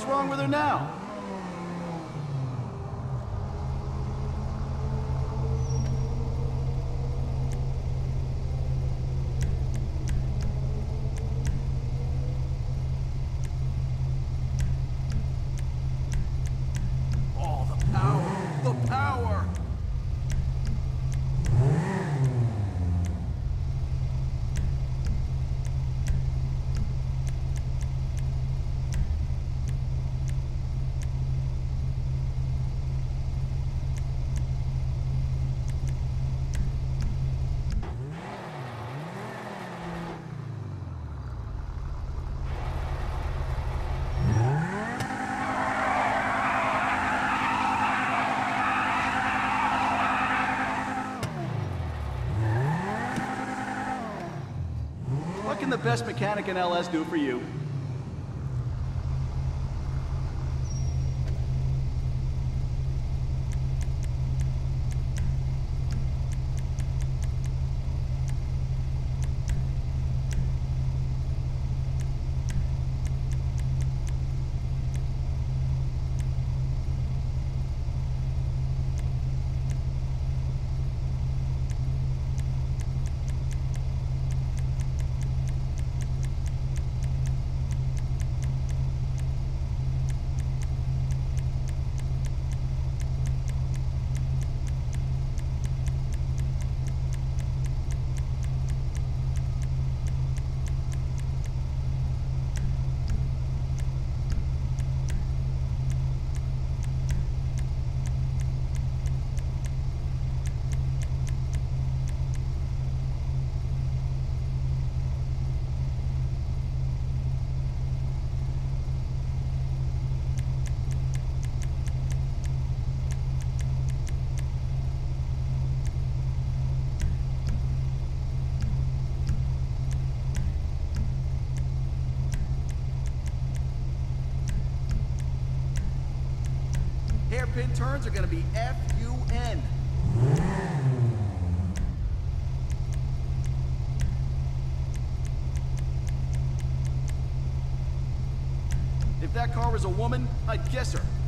What's wrong with her now? Oh, the power! The power! What can the best mechanic in LS do for you? Hairpin turns are gonna be F-U-N. If that car was a woman, I'd kiss her.